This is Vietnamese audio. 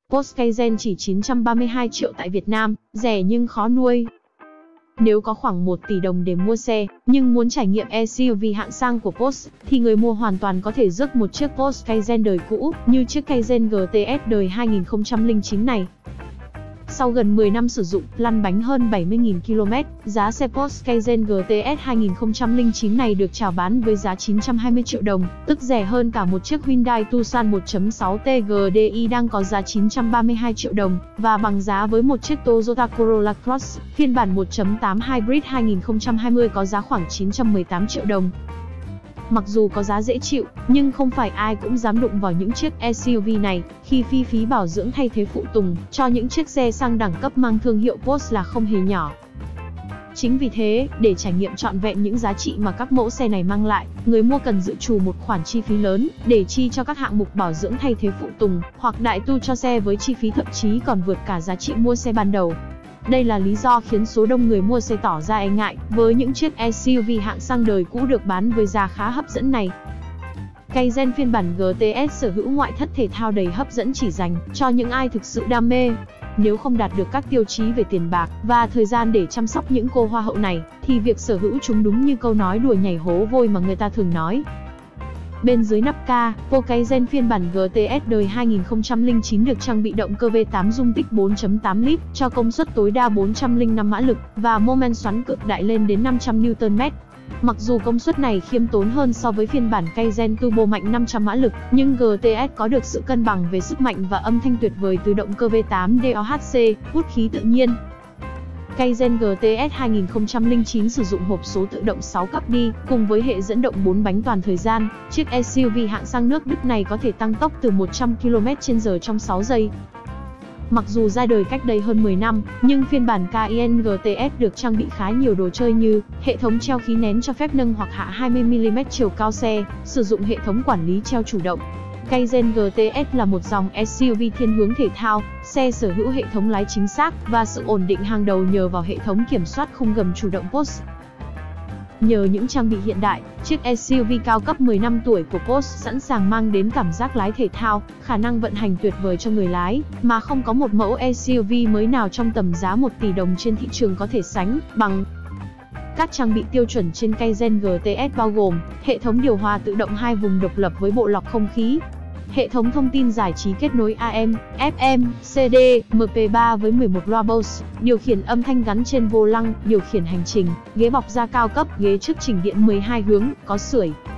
Porsche Cayenne chỉ 932 triệu tại Việt Nam, rẻ nhưng khó nuôi. Nếu có khoảng 1 tỷ đồng để mua xe, nhưng muốn trải nghiệm SUV hạng sang của Porsche, thì người mua hoàn toàn có thể rước một chiếc Porsche Cayenne đời cũ, như chiếc Cayenne GTS đời 2009 này. Sau gần 10 năm sử dụng, lăn bánh hơn 70.000 km, giá xe Porsche Cayenne GTS 2009 này được chào bán với giá 920 triệu đồng, tức rẻ hơn cả một chiếc Hyundai Tucson 1.6 TGDI đang có giá 932 triệu đồng, và bằng giá với một chiếc Toyota Corolla Cross, phiên bản 1.8 Hybrid 2020 có giá khoảng 918 triệu đồng. Mặc dù có giá dễ chịu, nhưng không phải ai cũng dám đụng vào những chiếc SUV này, khi phí bảo dưỡng thay thế phụ tùng cho những chiếc xe sang đẳng cấp mang thương hiệu Porsche là không hề nhỏ. Chính vì thế, để trải nghiệm trọn vẹn những giá trị mà các mẫu xe này mang lại, người mua cần dự trù một khoản chi phí lớn để chi cho các hạng mục bảo dưỡng thay thế phụ tùng, hoặc đại tu cho xe với chi phí thậm chí còn vượt cả giá trị mua xe ban đầu. Đây là lý do khiến số đông người mua xe tỏ ra e ngại với những chiếc SUV hạng sang đời cũ được bán với giá khá hấp dẫn này. Cayenne phiên bản GTS sở hữu ngoại thất thể thao đầy hấp dẫn chỉ dành cho những ai thực sự đam mê. Nếu không đạt được các tiêu chí về tiền bạc và thời gian để chăm sóc những cô hoa hậu này, thì việc sở hữu chúng đúng như câu nói đùa nhảy hố vôi mà người ta thường nói. Bên dưới nắp capo Cayenne phiên bản GTS đời 2009 được trang bị động cơ V8 dung tích 4.8 lít cho công suất tối đa 405 mã lực và mô men xoắn cực đại lên đến 500 Nm. Mặc dù công suất này khiêm tốn hơn so với phiên bản Cayenne Turbo mạnh 500 mã lực, nhưng GTS có được sự cân bằng về sức mạnh và âm thanh tuyệt vời từ động cơ V8 DOHC, hút khí tự nhiên. Cayenne GTS 2009 sử dụng hộp số tự động 6 cấp đi, cùng với hệ dẫn động 4 bánh toàn thời gian. Chiếc SUV hạng sang nước Đức này có thể tăng tốc từ 100 km/h trong 6 giây. Mặc dù ra đời cách đây hơn 10 năm, nhưng phiên bản Cayenne GTS được trang bị khá nhiều đồ chơi như hệ thống treo khí nén cho phép nâng hoặc hạ 20mm chiều cao xe, sử dụng hệ thống quản lý treo chủ động. Cayenne GTS là một dòng SUV thiên hướng thể thao, xe sở hữu hệ thống lái chính xác và sự ổn định hàng đầu nhờ vào hệ thống kiểm soát khung gầm chủ động Porsche. Nhờ những trang bị hiện đại, chiếc SUV cao cấp 10 năm tuổi của Porsche sẵn sàng mang đến cảm giác lái thể thao, khả năng vận hành tuyệt vời cho người lái, mà không có một mẫu SUV mới nào trong tầm giá 1 tỷ đồng trên thị trường có thể sánh bằng. Các trang bị tiêu chuẩn trên Cayenne GTS bao gồm hệ thống điều hòa tự động 2 vùng độc lập với bộ lọc không khí, hệ thống thông tin giải trí kết nối AM, FM, CD, MP3 với 11 loa Bose, điều khiển âm thanh gắn trên vô lăng, điều khiển hành trình, ghế bọc da cao cấp, ghế trước chỉnh điện 12 hướng, có sưởi.